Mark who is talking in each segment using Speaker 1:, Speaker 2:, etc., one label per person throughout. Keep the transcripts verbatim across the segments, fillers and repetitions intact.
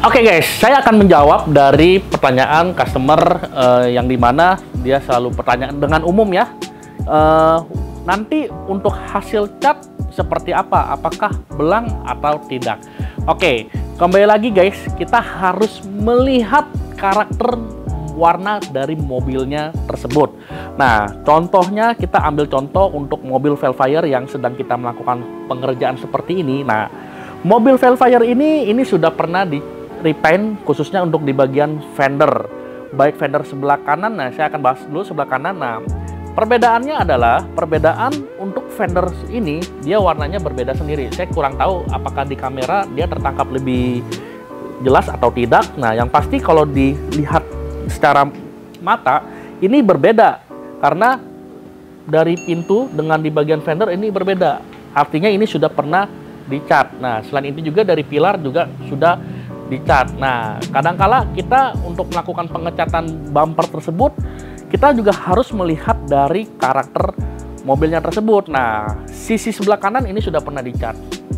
Speaker 1: Oke guys, saya akan menjawab dari pertanyaan customer uh, yang dimana dia selalu pertanyaan dengan umum ya. Uh, nanti untuk hasil cat seperti apa? Apakah belang atau tidak? Oke, kembali lagi guys, kita harus melihat karakter warna dari mobilnya tersebut. Nah, contohnya kita ambil contoh untuk mobil Velfire yang sedang kita melakukan pengerjaan seperti ini. Nah, mobil Velfire ini ini sudah pernah di repaint khususnya untuk di bagian fender, baik fender sebelah kanan. Nah, saya akan bahas dulu sebelah kanan. Nah, perbedaannya adalah perbedaan untuk fender ini dia warnanya berbeda sendiri. Saya kurang tahu apakah di kamera dia tertangkap lebih jelas atau tidak. Nah, yang pasti kalau dilihat secara mata ini berbeda karena dari pintu dengan di bagian fender ini berbeda. Artinya ini sudah pernah dicat. Nah, selain itu juga dari pilar juga sudah dicat. Nah, kadangkala kita untuk melakukan pengecatan bumper tersebut, kita juga harus melihat dari karakter mobilnya tersebut. Nah, sisi sebelah kanan ini sudah pernah dicat.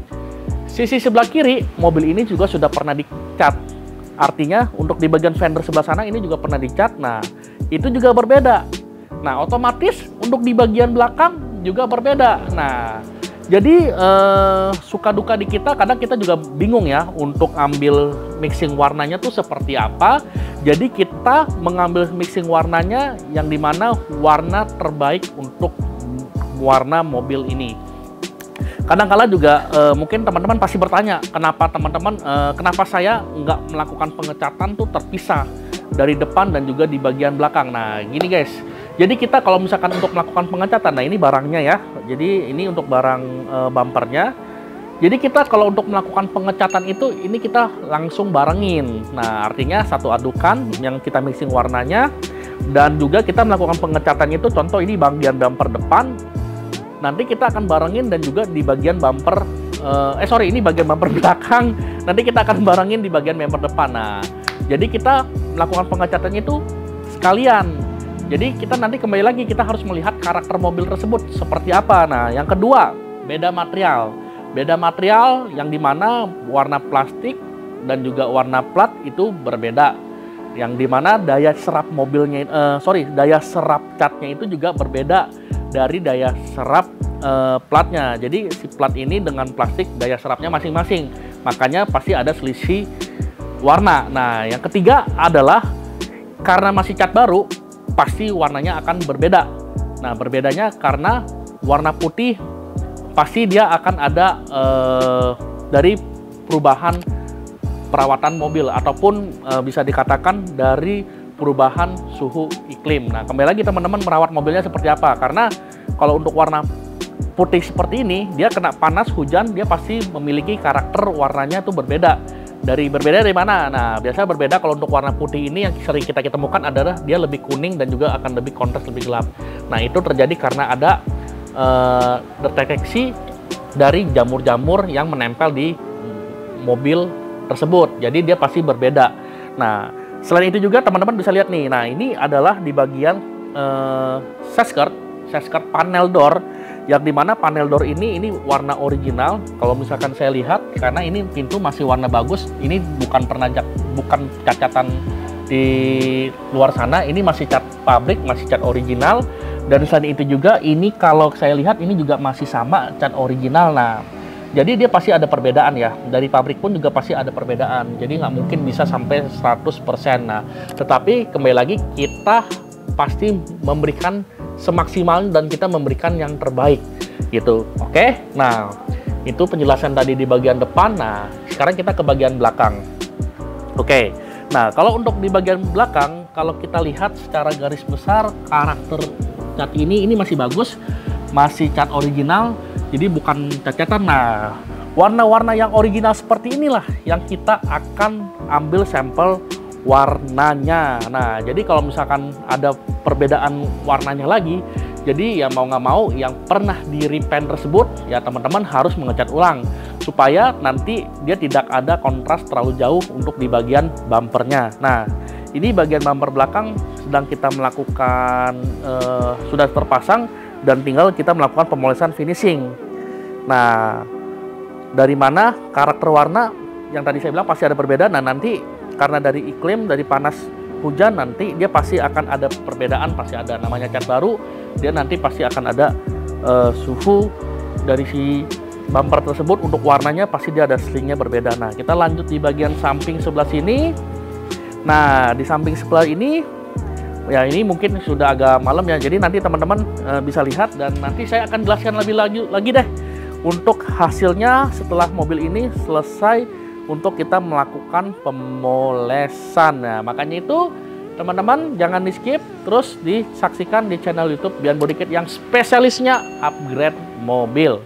Speaker 1: Sisi sebelah kiri, mobil ini juga sudah pernah dicat. Artinya, untuk di bagian fender sebelah sana ini juga pernah dicat. Nah, itu juga berbeda. Nah, otomatis untuk di bagian belakang juga berbeda. Nah, jadi eh, suka duka di kita, kadang kita juga bingung ya untuk ambil mixing warnanya tuh seperti apa. Jadi kita mengambil mixing warnanya yang dimana warna terbaik untuk warna mobil ini. Kadang-kala juga eh, mungkin teman-teman pasti bertanya, kenapa teman-teman, eh, kenapa saya nggak melakukan pengecatan tuh terpisah dari depan dan juga di bagian belakang. Nah, gini guys. Jadi kita kalau misalkan untuk melakukan pengecatan, nah ini barangnya ya. Jadi ini untuk barang e, bumpernya. Jadi kita kalau untuk melakukan pengecatan itu, ini kita langsung barengin. Nah, artinya satu adukan yang kita mixing warnanya. Dan juga kita melakukan pengecatan itu, contoh ini bagian bumper depan. Nanti kita akan barengin dan juga di bagian bumper, e, eh sorry ini bagian bumper belakang. Nanti kita akan barengin di bagian bumper depan. Nah, jadi kita melakukan pengecatan itu sekalian. Jadi kita nanti kembali lagi kita harus melihat karakter mobil tersebut seperti apa. Nah, yang kedua, beda material. Beda material yang dimana warna plastik dan juga warna plat itu berbeda. Yang dimana daya serap mobilnya, uh, sorry, daya serap catnya itu juga berbeda dari daya serap uh, platnya. Jadi si plat ini dengan plastik daya serapnya masing-masing. Makanya pasti ada selisih warna. Nah, yang ketiga adalah karena masih cat baru, pasti warnanya akan berbeda. Nah, berbedanya karena warna putih pasti dia akan ada eh, dari perubahan perawatan mobil ataupun eh, bisa dikatakan dari perubahan suhu iklim. Nah, kembali lagi teman-teman merawat mobilnya seperti apa? Karena kalau untuk warna putih seperti ini, dia kena panas, hujan, dia pasti memiliki karakter warnanya tuh berbeda. Dari berbeda dari mana? Nah, biasanya berbeda kalau untuk warna putih ini yang sering kita temukan adalah dia lebih kuning dan juga akan lebih kontras, lebih gelap. Nah, itu terjadi karena ada uh, deteksi dari jamur-jamur yang menempel di mobil tersebut. Jadi dia pasti berbeda. Nah, selain itu juga teman-teman bisa lihat nih. Nah, ini adalah di bagian uh, saskert, saskert panel door. Yang dimana panel door ini ini warna original. Kalau misalkan saya lihat, karena ini pintu masih warna bagus, ini bukan pernah bukan cacatan di luar sana, ini masih cat pabrik, masih cat original. Dan selain itu juga ini kalau saya lihat ini juga masih sama cat original. Nah, jadi dia pasti ada perbedaan ya. Dari pabrik pun juga pasti ada perbedaan. Jadi nggak mungkin bisa sampai seratus persen. Nah, tetapi kembali lagi kita pasti memberikan semaksimal dan kita memberikan yang terbaik gitu. Oke, nah itu penjelasan tadi di bagian depan. Nah, sekarang kita ke bagian belakang. Oke, nah kalau untuk di bagian belakang, kalau kita lihat secara garis besar karakter cat ini ini masih bagus, masih cat original, jadi bukan cat-catan. Nah, warna-warna yang original seperti inilah yang kita akan ambil sampel warnanya. Nah, jadi kalau misalkan ada perbedaan warnanya lagi, jadi ya mau nggak mau yang pernah di repaint tersebut ya teman-teman harus mengecat ulang supaya nanti dia tidak ada kontras terlalu jauh untuk di bagian bumpernya. Nah, ini bagian bumper belakang sedang kita melakukan eh, sudah terpasang dan tinggal kita melakukan pemolesan finishing. Nah, dari mana karakter warna yang tadi saya bilang pasti ada perbedaan. Nah nanti karena dari iklim, dari panas hujan, nanti dia pasti akan ada perbedaan, pasti ada namanya cat baru, dia nanti pasti akan ada uh, suhu dari si bumper tersebut. Untuk warnanya pasti dia ada slingnya berbeda. Nah kita lanjut di bagian samping sebelah sini. Nah di samping sebelah ini, ya ini mungkin sudah agak malam ya, jadi nanti teman-teman uh, bisa lihat dan nanti saya akan jelaskan lebih lagi, lagi deh untuk hasilnya setelah mobil ini selesai untuk kita melakukan pemolesan. Nah makanya itu teman-teman jangan di skip, terus disaksikan di channel YouTube Bian Body Kit yang spesialisnya upgrade mobil.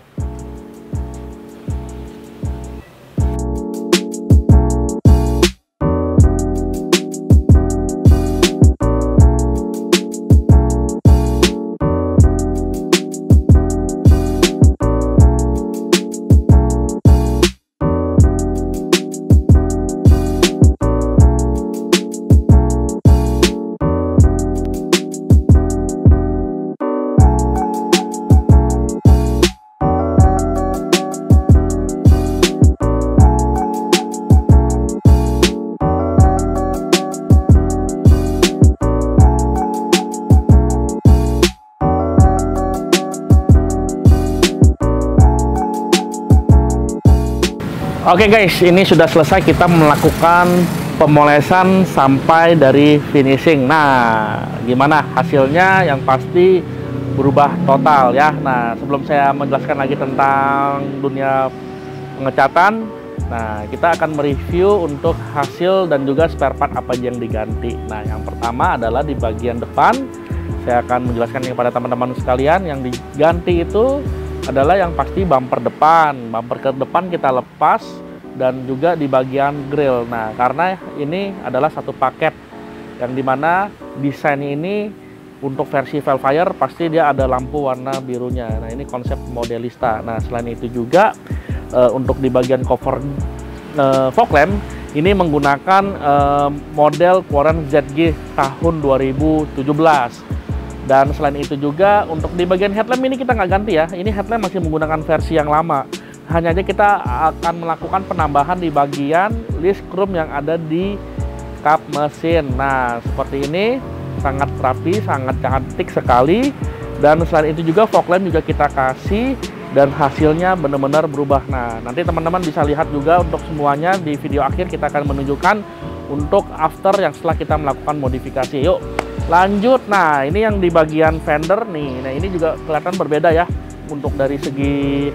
Speaker 1: Oke guys, ini sudah selesai kita melakukan pemolesan sampai dari finishing. Nah, gimana hasilnya? Yang pasti berubah total ya. Nah, sebelum saya menjelaskan lagi tentang dunia pengecatan, nah kita akan mereview untuk hasil dan juga spare part apa yang diganti. Nah, yang pertama adalah di bagian depan. Saya akan menjelaskan kepada teman-teman sekalian, yang diganti itu adalah yang pasti bumper depan. Bumper ke depan kita lepas dan juga di bagian grill. Nah karena ini adalah satu paket yang dimana desain ini untuk versi Velfire pasti dia ada lampu warna birunya. Nah ini konsep modelista. Nah selain itu juga e, untuk di bagian cover e, fog lamp ini menggunakan e, model Quarant Z G tahun dua ribu tujuh belas. Dan selain itu juga untuk di bagian headlamp ini kita nggak ganti ya. Ini headlamp masih menggunakan versi yang lama. Hanya aja kita akan melakukan penambahan di bagian list chrome yang ada di kap mesin. Nah seperti ini, sangat rapi, sangat cantik sekali. Dan selain itu juga fog lamp juga kita kasih dan hasilnya benar-benar berubah. Nah nanti teman-teman bisa lihat juga untuk semuanya di video akhir kita akan menunjukkan untuk after yang setelah kita melakukan modifikasi. Yuk lanjut. Nah ini yang di bagian fender nih. Nah ini juga kelihatan berbeda ya untuk dari segi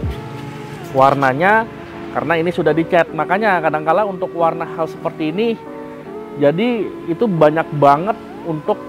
Speaker 1: warnanya, karena ini sudah dicat. Makanya kadangkala untuk warna hal seperti ini, jadi itu banyak banget untuk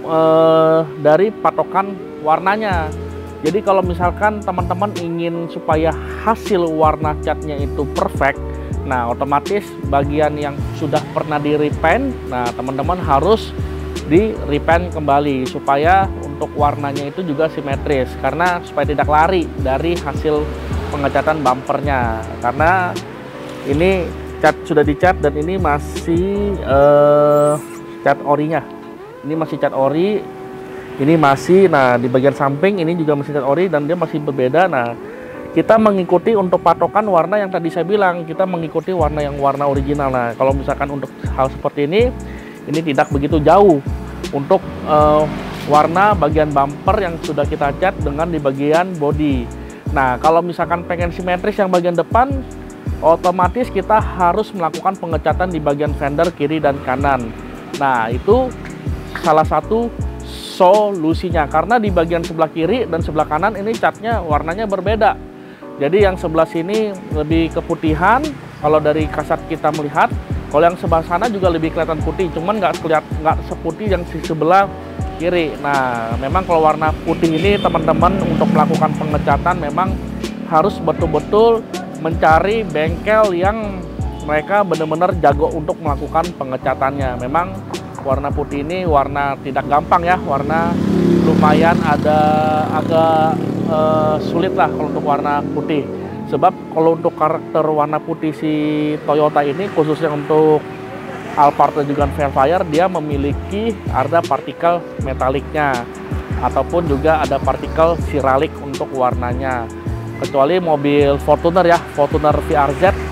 Speaker 1: eh, dari patokan warnanya. Jadi kalau misalkan teman-teman ingin supaya hasil warna catnya itu perfect, nah otomatis bagian yang sudah pernah di repaint, nah teman-teman harus di repaint kembali supaya untuk warnanya itu juga simetris, karena supaya tidak lari dari hasil pengecatan bumpernya. Karena ini cat sudah dicat dan ini masih uh, cat orinya, ini masih cat ori, ini masih, nah di bagian samping ini juga masih cat ori dan dia masih berbeda. Nah kita mengikuti untuk patokan warna yang tadi saya bilang, kita mengikuti warna yang warna original. Nah kalau misalkan untuk hal seperti ini, ini tidak begitu jauh untuk uh, warna bagian bumper yang sudah kita cat dengan di bagian body. Nah kalau misalkan pengen simetris yang bagian depan, otomatis kita harus melakukan pengecatan di bagian fender kiri dan kanan. Nah itu salah satu solusinya, karena di bagian sebelah kiri dan sebelah kanan ini catnya warnanya berbeda. Jadi yang sebelah sini lebih keputihan kalau dari kasat kita melihat. Kalau yang sebelah sana juga lebih kelihatan putih, cuman nggak kelihatan, nggak seputih yang di sebelah kiri. Nah, memang kalau warna putih ini teman-teman untuk melakukan pengecatan memang harus betul-betul mencari bengkel yang mereka benar-benar jago untuk melakukan pengecatannya. Memang warna putih ini warna tidak gampang ya, warna lumayan ada agak uh, sulit lah kalau untuk warna putih. Sebab kalau untuk karakter warna putih si Toyota ini, khususnya untuk Alphard dan juga Velfire, dia memiliki ada partikel metaliknya ataupun juga ada partikel siralik untuk warnanya. Kecuali mobil Fortuner ya, Fortuner V R Z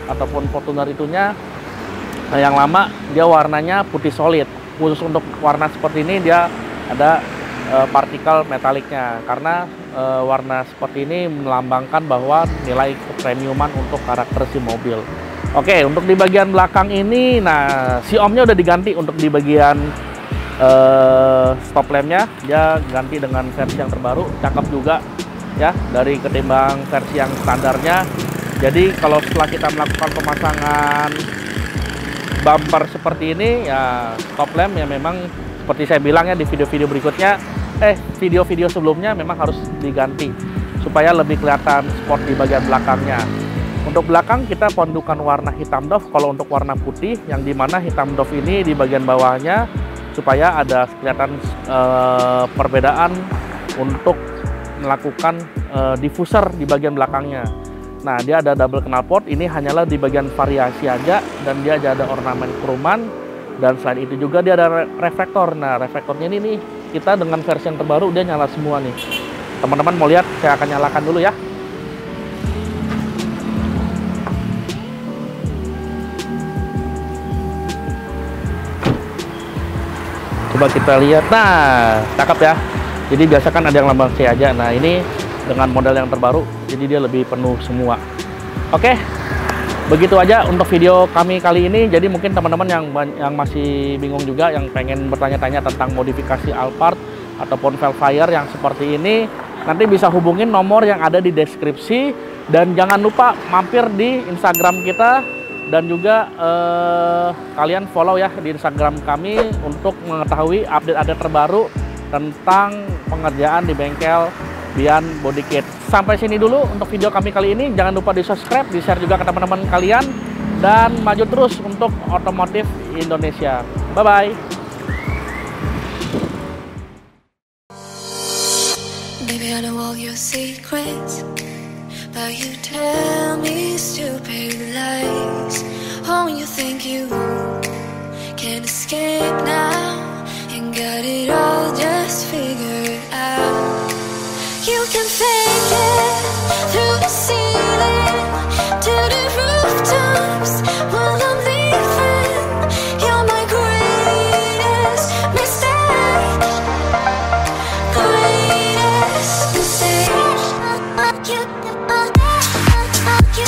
Speaker 1: ataupun Fortuner itunya nah, yang lama dia warnanya putih solid. Khusus untuk warna seperti ini dia ada e, partikel metaliknya, karena e, warna seperti ini melambangkan bahwa nilai kepremiuman untuk karakter si mobil. Oke, untuk di bagian belakang ini, nah si omnya udah diganti. Untuk di bagian e, stop lampnya dia ganti dengan versi yang terbaru, cakep juga ya dari ketimbang versi yang standarnya. Jadi kalau setelah kita melakukan pemasangan bumper seperti ini ya, stop lamp ya memang seperti saya bilang ya di video-video berikutnya, eh video-video sebelumnya memang harus diganti supaya lebih kelihatan sport di bagian belakangnya. Untuk belakang kita pondukan warna hitam doff, kalau untuk warna putih yang dimana hitam doff ini di bagian bawahnya supaya ada kelihatan eh, perbedaan untuk melakukan eh, diffuser di bagian belakangnya. Nah, dia ada double knalpot, ini hanyalah di bagian variasi aja, dan dia ada ornamen kroman, dan selain itu juga dia ada reflektor. Nah, reflektornya ini nih, kita dengan versi yang terbaru dia nyala semua nih. Teman-teman mau lihat, saya akan nyalakan dulu ya. Coba kita lihat, nah, cakep ya. Jadi biasa kan ada yang lambang C aja, nah ini dengan model yang terbaru, jadi dia lebih penuh semua. Oke, begitu aja untuk video kami kali ini. Jadi mungkin teman-teman yang yang masih bingung juga, yang pengen bertanya-tanya tentang modifikasi Alphard ataupun Velfire yang seperti ini, nanti bisa hubungin nomor yang ada di deskripsi. Dan jangan lupa mampir di Instagram kita, dan juga eh, kalian follow ya di Instagram kami untuk mengetahui update-update terbaru tentang pengerjaan di bengkel Bian Body Kit. Sampai sini dulu untuk video kami kali ini. Jangan lupa di subscribe, di share juga ke teman-teman kalian, dan maju terus untuk otomotif Indonesia. Bye bye.
Speaker 2: Baby, I know all your secrets, but you tell me stupid lies. Oh, you think you can escape now and got it all just figured out. You can fake it through the ceiling to the rooftops while I'm leaving. You're my greatest mistake, greatest mistake. You, you,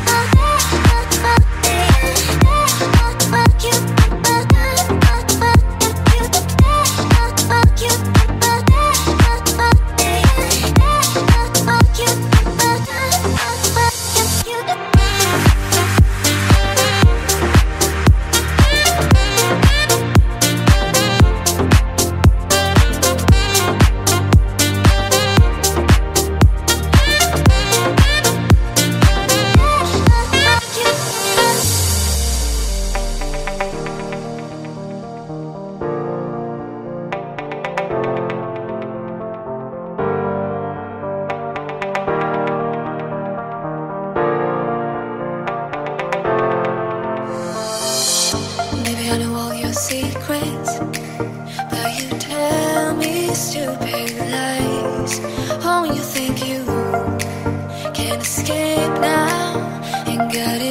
Speaker 2: I know all your secrets, but you tell me stupid lies. Oh, you think you can escape now and got it